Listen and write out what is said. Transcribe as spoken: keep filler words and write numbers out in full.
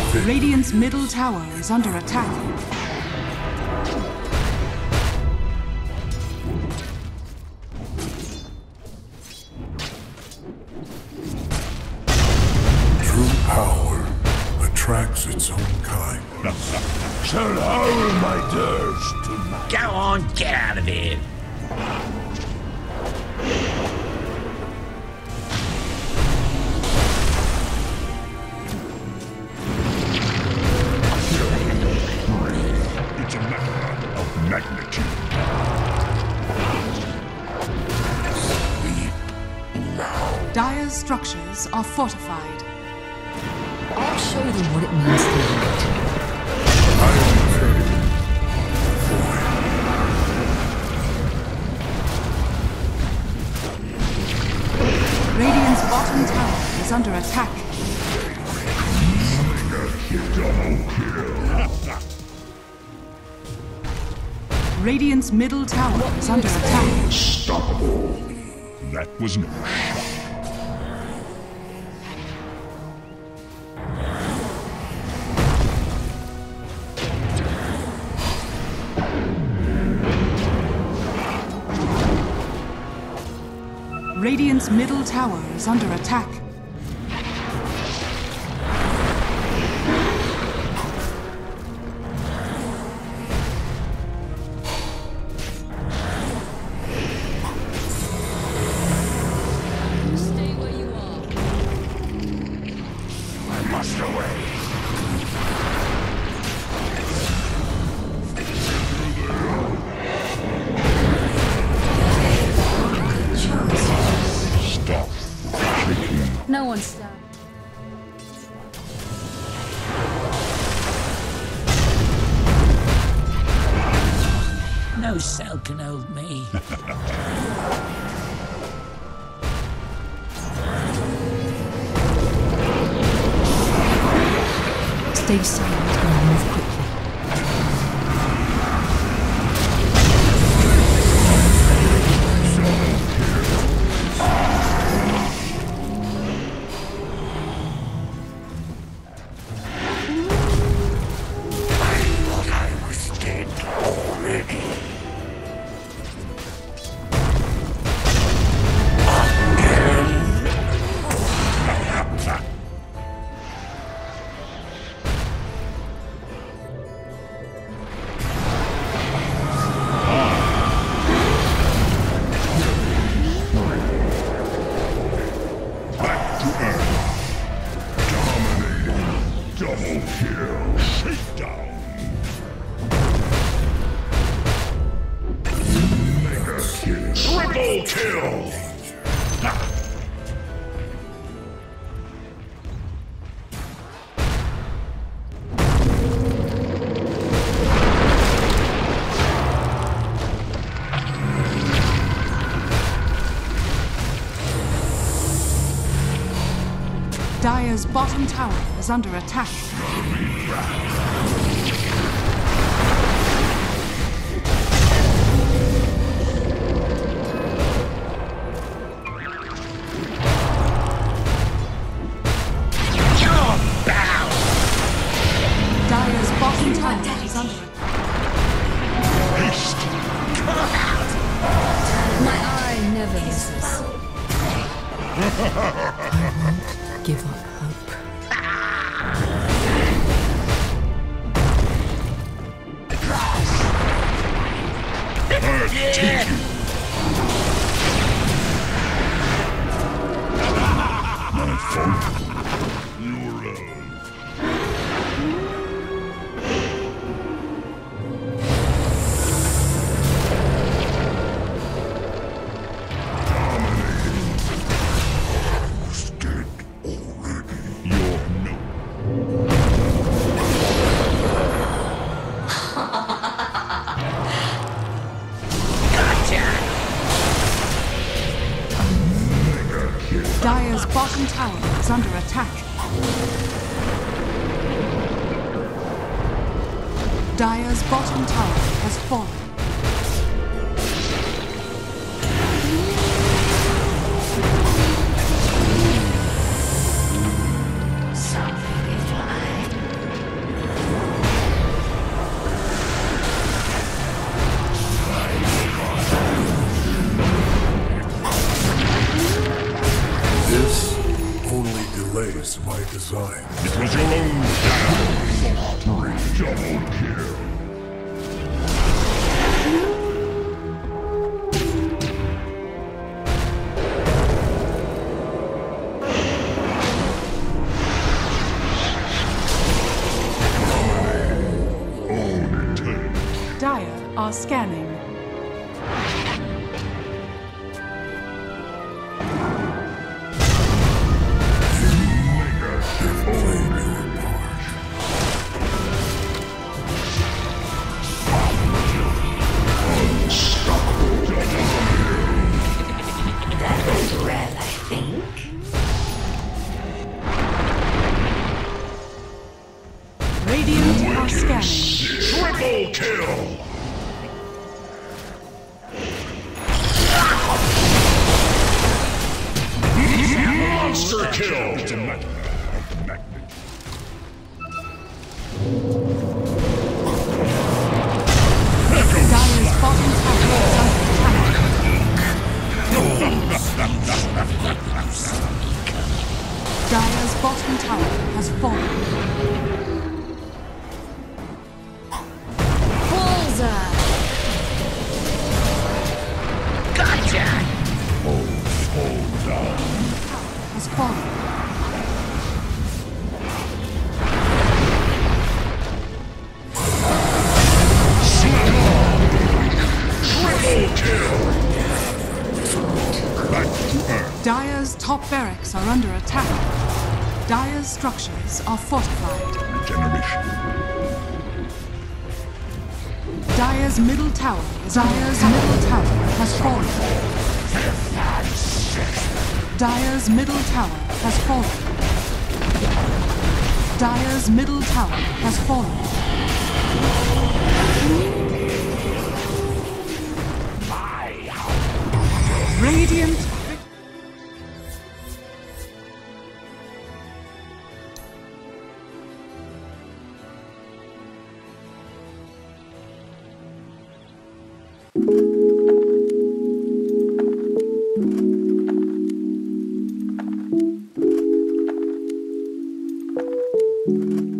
Radiant's middle tower is under attack. True power attracts its own kind. Shall howl my dirge tonight. Go on, get out of here. It's a matter of magnitude. Sleep now. Dire's structures are fortified. I'll show them what it means to lead. I am afraid. Radiant's bottom tower is under attack. Radiant's middle tower is under attack. Unstoppable. That was no shot. Radiant's middle tower is under attack. Stay where you are. I must away. Stop shaking. No one's standing. No cell can hold me. Stay silent and move quickly. Double kill. Shakedown. Mega kill. Triple kill. Ah. Dire's bottom tower is under attack. Dire's bottom tower is under attack. Haste. My eye never misses. I won't give up hope. Take you. My fault. You're uh, Dire's bottom tower is under attack. Dire's bottom tower has fallen. displays my design. It was your own shadow. Double kill. Dire are scanning. That was red, I think. Radiant are scanning. Triple kill! Monster kill! It's a matter of the magnet. Dire's bottom tower is under attack. Dire's bottom tower has fallen. Bullseye! Gotcha! Oh, fall down. Has fallen. Triple kill! Back to Earth. Dire's top barracks are under attack. Dire's structures are fortified. Regeneration. Dire's middle tower is Dire's middle tower has fallen. Dire's middle tower has fallen. Dire's middle tower has fallen. Radiant. Thank you.